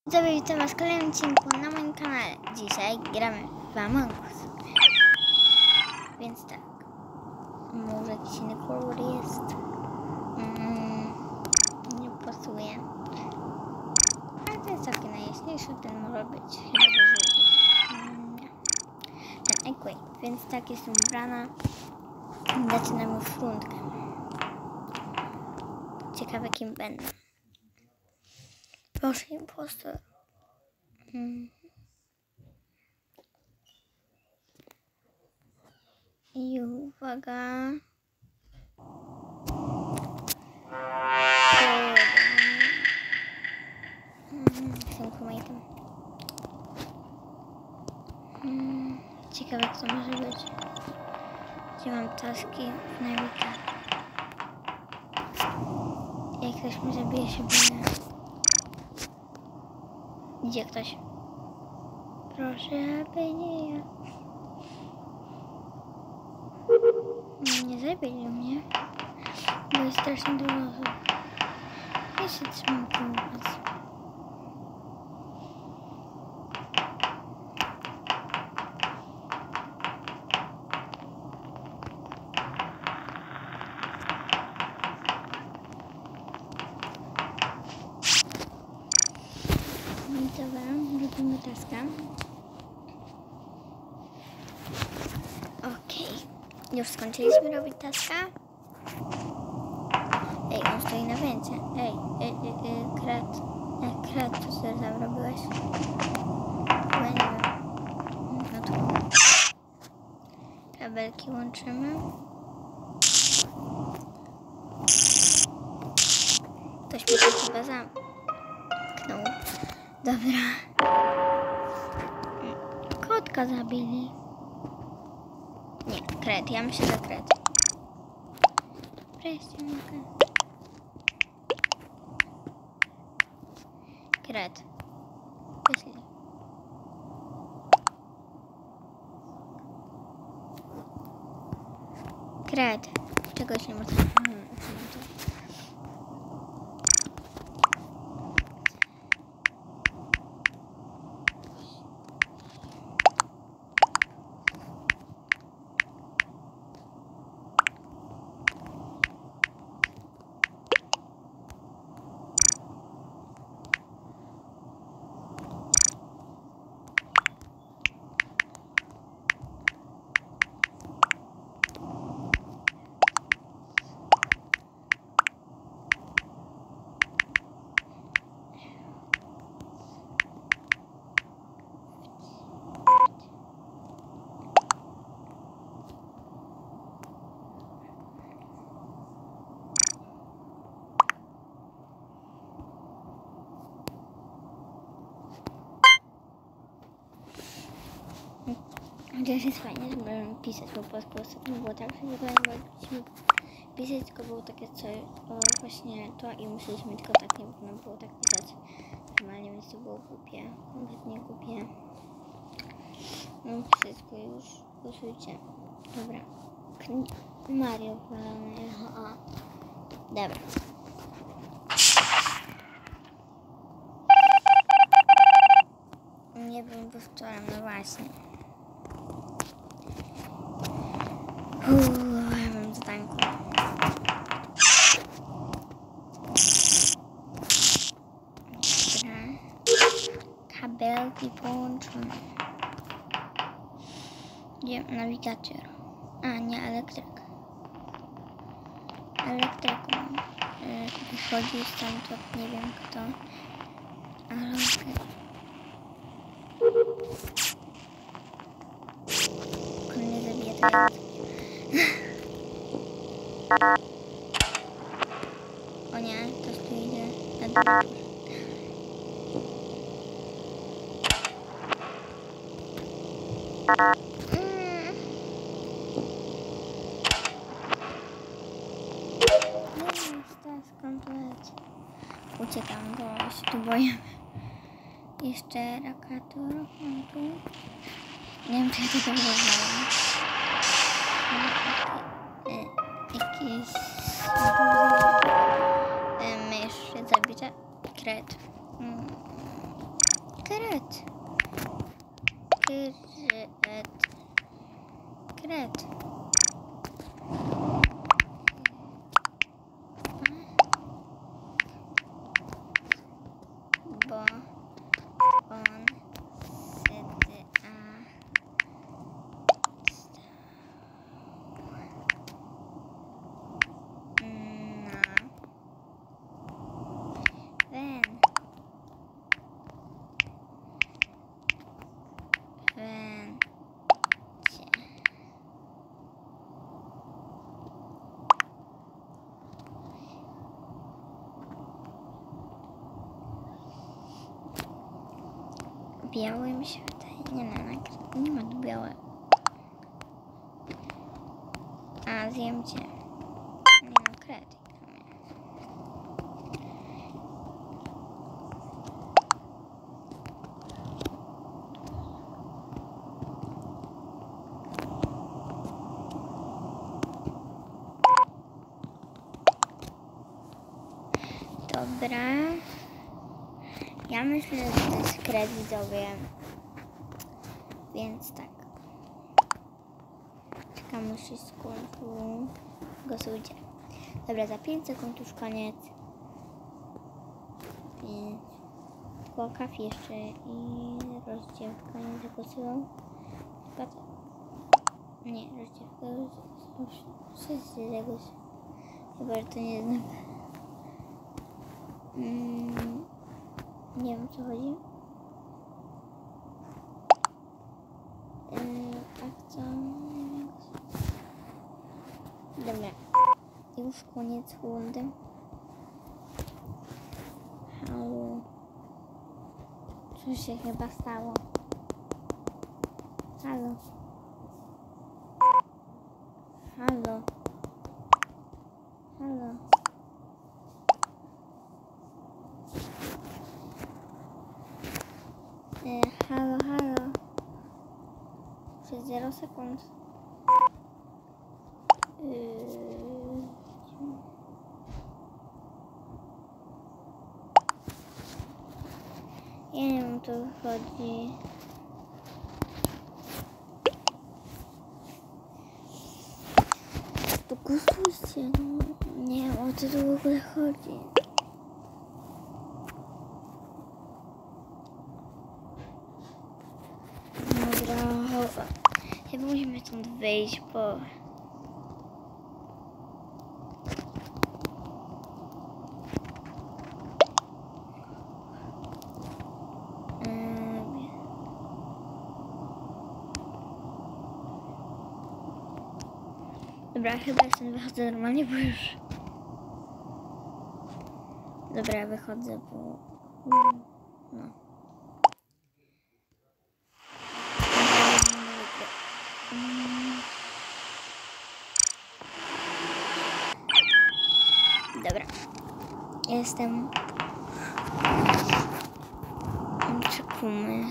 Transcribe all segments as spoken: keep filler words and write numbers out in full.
Widzowie, witam was w kolejnym odcinku na moim kanale. Dzisiaj gramy w Among Us. Więc tak, może jakiś inny kolor jest. Mm, nie pasuje. Ale to jest całkiem najjaśniejszy, ten może być chyba żółty. Mm, nie. Ten Equate, więc tak, jestem ubrana. Zaczynamy w rundkę. Ciekawe, kim będę. Proszę, impostor. Hmm. I uwaga. Jestem komatem. Hmm. Ciekawe, co może być. Gdzie mam taski w nawigacji? Jak ktoś mi zabije, się boję. Idzie ktoś. Proszę, aby nie ja. Nie zabili mnie, bo jest strasznie dużo osób. Ja się trzymam pomóc. Dobra, robimy taska. Okej, okay. Już skończyliśmy robić taska. Ej, on stoi na węcie. Ej, ej, ej, ej, kret. Ej, kret, co ty tam robiłeś? Chyba nie wiem. No to... Kabelki łączymy. Ktoś mi to chyba zamknął. Dobra. Kotka zabili. Nie, kret, ja myślę, że kret. Wreszcie mogę. Kret. Wyślij. Kret. Czegoś nie można. Hmm, Chociaż jest fajnie, że możemy pisać po polsku. Ostatnio było tak, że nie mogliśmy pisać, tylko było takie co, o, właśnie to i musieliśmy tylko tak, nie można było tak pisać normalnie, więc to było głupie, kompletnie głupie. No wszystko już, głosujcie. Dobra. Mario walony, aha. Dobra. Nie wiem, bo wczoraj, no właśnie. Uuu, ja mam zadanko. Dobra. Kabelki połączone. Gdzie nawigator? A, nie, elektryk. Elektryku. Wychodzi stamtąd, nie wiem kto. Ale okej. Okay. On nie zabije teraz. O nie, ktoś tu idzie na dół. Mm. Nie wiem, skąd leci. Uciekam, bo się tu boję. Jeszcze rakator, mam tu. Nie wiem, czy ja to dobrze znałem. Jakieś mysz zabita. Kret. Kret. Kret. Bo on wtedy a białe mi się wydaje. Nie, nie, nie ma tu białe. A, zjem cię. Nie no, kred. Dobra. Ja myślę, że to jest kred, widzowie. Więc tak. Czekamy wszystko. Głosujcie. Dobra, za pięć sekund już koniec. pięć. Tylko kafi jeszcze i rozdziewka nie zagłosują. Chyba to... Nie, rozdziewka już wszyscy zagłosują. Chyba, że to nie znam. Mm, nie wiem, o co chodzi. Yy, a co? Dobra. Już koniec rundy. Halo. Coś się chyba stało. Halo. Halo. Halo. E, halo, halo. Przez zero sekund. Yy... Ja nie wiem, o co chodzi. Głosujcie, no. Nie wiem, o co tu w ogóle chodzi. Dobra, chyba musimy stąd wyjść, bo... Dobra, chyba stąd wychodzę normalnie, bo już... Dobra, wychodzę, bo... No. Dobra. Jestem... Czekamy.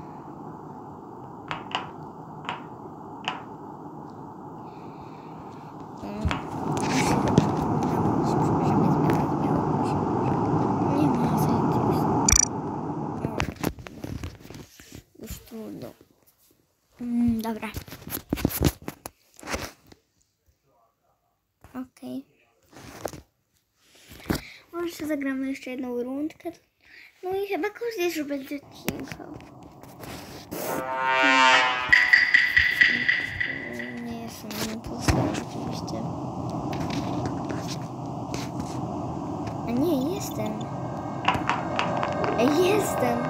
Mm, dobra. Okej. Okay. Może zagramy jeszcze jedną rundkę. No i chyba koniec już będzie odcinka. Nie jestem impulsem oczywiście. A nie, jestem. Ej, jestem.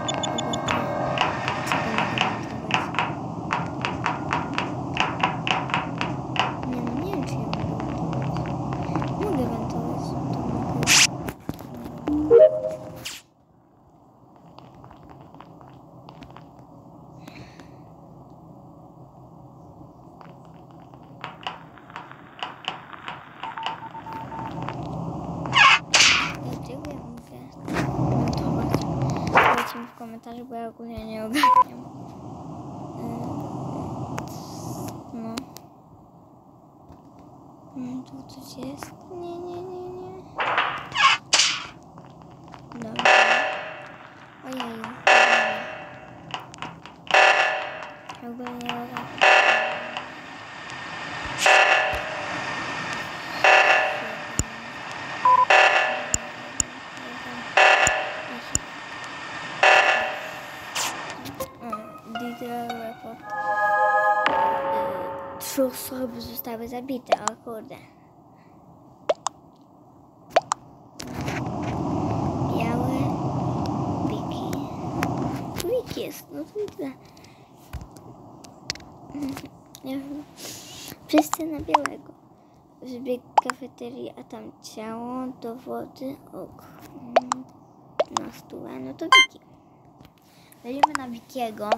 W komentarzu, bo ja ogólnie nie ogarniam. No. Tu coś jest? Nie, nie, nie, nie. Dobra. Ojej. Ogólnie report. Trzy osoby zostały zabite, o kurde. Białe Wiki. Wiki jest, no to i tyle. Wszyscy na białego. Zbieg kafeterii, a tam ciało, dowody, ok. Na stówę, no to Wiki. Weźmiemy na Wikiego.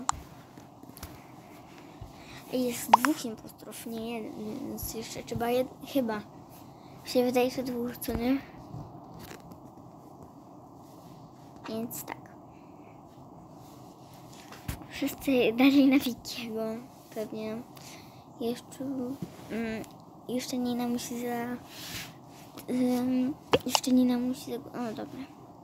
Jest dwóch impostorów, nie jeden, więc jeszcze trzeba jed... chyba. Się wydaje, że dwóch, co nie? Więc tak. Wszyscy dali na Wikiego, pewnie. Jeszcze... Um, jeszcze Nina musi za... Um, jeszcze Nina musi za... O, dobra.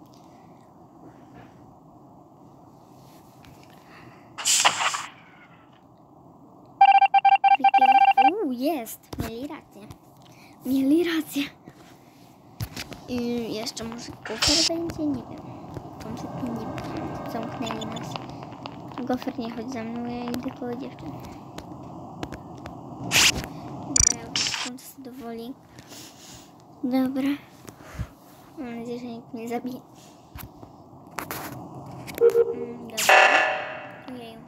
Uuu, jest. Mieli rację. Mieli rację. I jeszcze może Gofer będzie? Nie wiem. Kompletnie nie wiem. Zamknęli nas. Gofer, nie chodź za mną, ja idę koło dziewczyn. Dobra, ja już zadowoli. Dobra. Mam nadzieję, że nikt mnie zabije. Mm, dobra. Ojeju.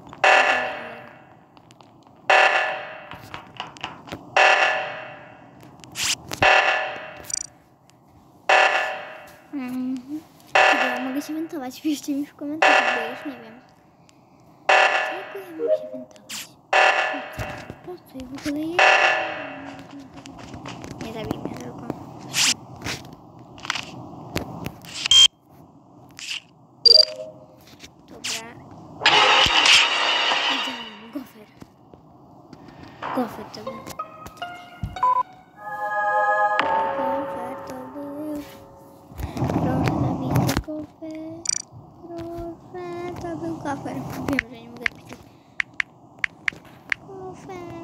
Mhm. Ja mogę się wentować. Piszcie mi w komentarzach, bo ja już nie wiem. Czego ja mam się wentować? Po co? Po co? I w ogóle jest? Nie zabij mnie tylko. Dobra. Widziałam. Gofer. Gofer to był. Gofer to był. Proszę zabijcie Gofer. Proszę, to był Gofer. Wiem, że nie mogę pisać. Gofer.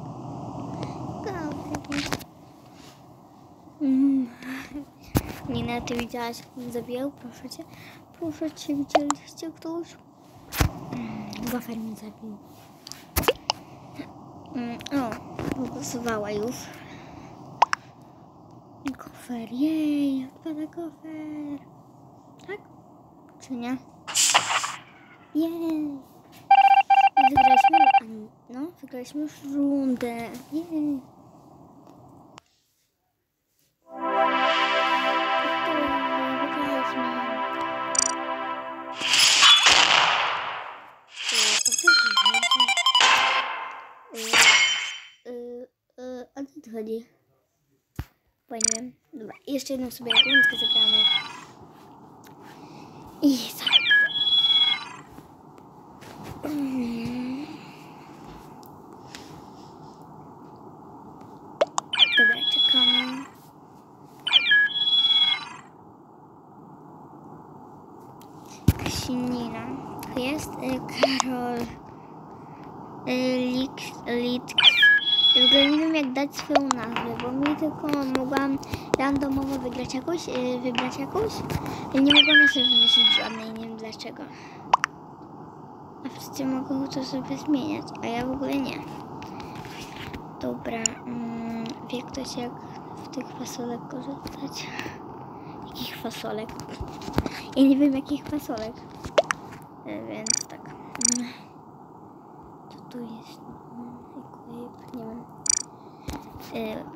Gofer. Mm. Nina, ty widziałaś, jak mnie zabijał? Proszę cię. Proszę cię, widzieliście ktoś? Mm. Gofer mnie zabił. Mm. O, wygłosowała już. Gofer, jej, odpada Gofer. Tak? Czy nie? Jej. Wygraliśmy, no, wygraliśmy już rundę. Jej. Wygraliśmy. O co tu chodzi? Bo nie wiem. Dobra, jeszcze jedną sobie rundkę zagramy. I tak. Mm. Dobra, czekamy. Kasinina. Jest y, Karol. Y, Lik, Litk. W ogóle nie wiem, jak dać swoją nazwę, bo mi tylko mogłam randomowo wygrać jakąś, yy, wybrać jakąś. I nie mogłam ja sobie wymyślić żadnej, nie wiem dlaczego. A wszyscy mogą to sobie zmieniać, a ja w ogóle nie. Dobra, mm, wie ktoś, jak w tych fasolek korzystać? Jakich fasolek? Ja nie wiem, jakich fasolek. Yy, więc tak. Co tu jest? Equip, nie wiem. Yy, yy.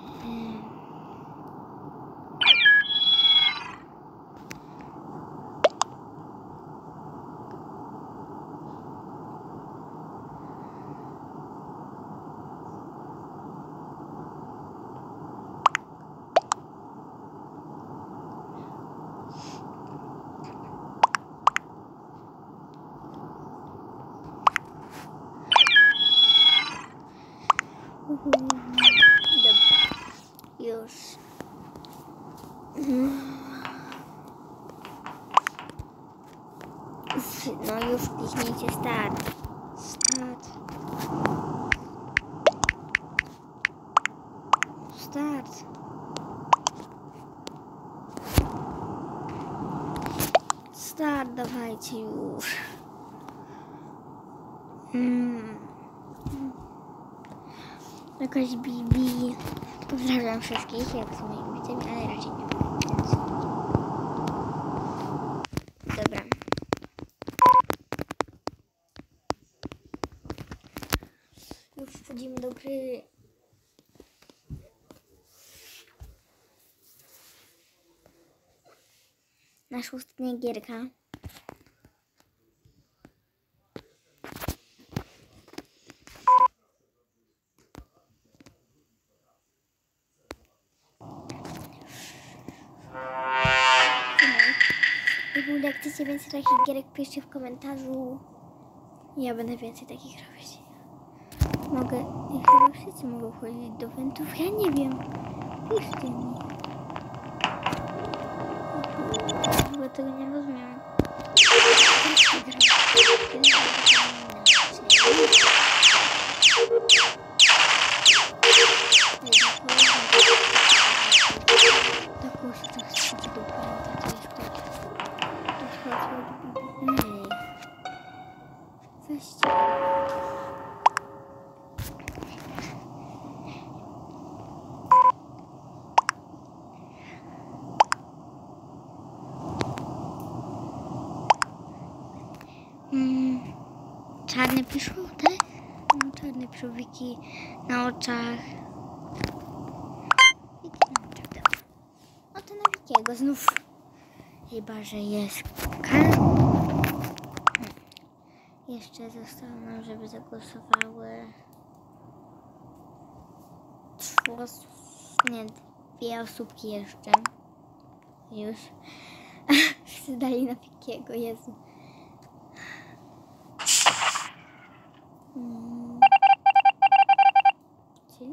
Dobra, już. No już kliknijcie start. Start. Start. Start, dawajcie już. Mm. Jakaś Bibi. Pozdrawiam wszystkich, jak są moimi widzami, ale raczej nie. Więc... Dobra. Już wchodzimy do gry. Nasza ostatnia gierka. Jak chcecie więcej takich gierek, piszcie w komentarzu. Ja będę więcej takich robić. Mogę, ja chyba wszyscy mogą wchodzić do wentów, ja nie wiem. Piszcie mi. Chyba tego nie rozumiem. Weźcie. Mm, czarne piszą, tak? No, czarne piszą Wiki na oczach. Wiki na oczach, dobra. No to na Wikiego znów. Chyba, że jest kar. Jeszcze zostało nam, żeby zagłosowały trzy osób, nie, dwie osóbki jeszcze. Już. Wszyscy dali na Wikiego, Jezu. Hmm. Czyli?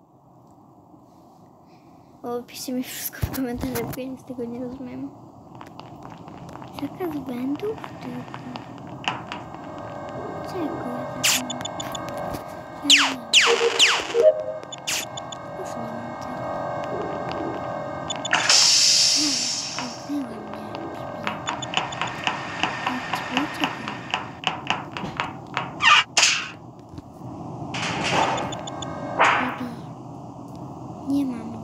O, piszcie mi wszystko w komentarzach, bo ja nic z tego nie rozumiem. Zakaz błędów? Tylko... Czego ja tak mam? Ja nie mam. Już nie mam tego. No, zamknęła mnie. Dlaczego? Bibi. Nie ma mnie.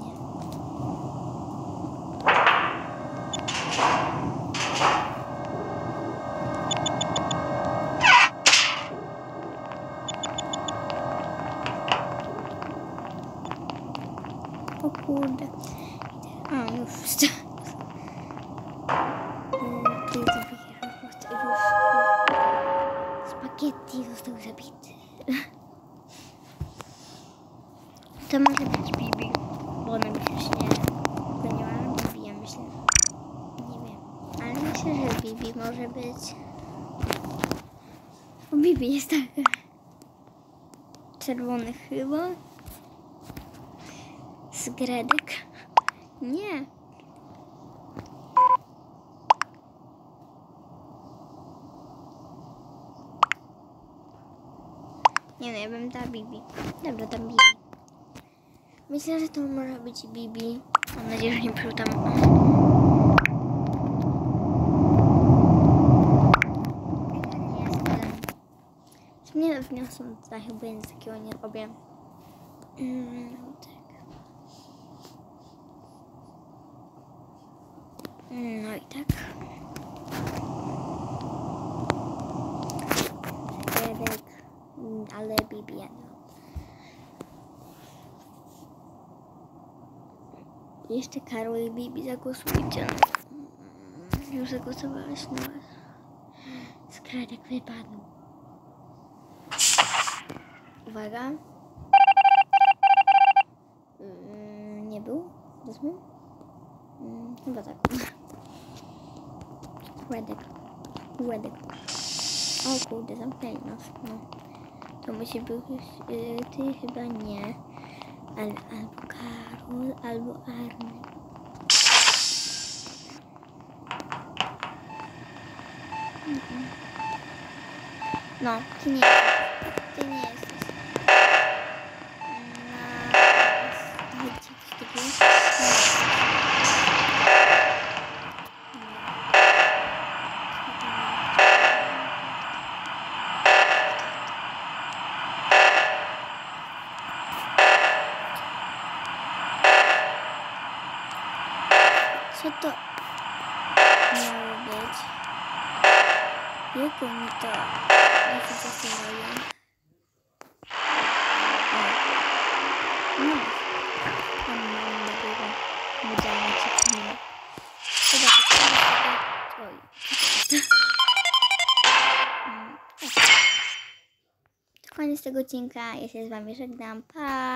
O kurde. A, już. Spaghetti został zabity. To może być Bibi, bo ona mi się śni. To nie ma Bibi, ja myślę. Nie wiem. Ale myślę, że Bibi może być. O, Bibi jest taka. Czerwony chyba. Zgredek. Nie. Nie no, ja bym dała Bibi. Dobra, dam Bibi. Myślę, że to może być Bibi. Mam nadzieję, że nie przyszło tam. Nie jest. Nie wniosłem tutaj, chyba nic takiego nie robię. Mm, no tak. No i tak. Zgredek. Ale Bibi, no. Jeszcze Karol i Bibi zagłosujcie. Już zagłosowałaś na was. Zgredek wypadł. Uwaga. Mm, nie był? Wezmę? Mm, chyba tak. Łedek. Łedek. O kurde, zamknęli nas. No. To musi być yy, ty chyba nie. Ale albo Karol, albo Arny. No, ty nie. ty nie jesteś. Na... Chodźcie, coś takiego. Co to miało być? Jak oni to... Jak to zastosują? No. Tam mam nowego modelu ciekawego. Chyba to jest tego... Oj, co to jest? To koniec tego odcinka. Ja się z wami żegnam. Pa!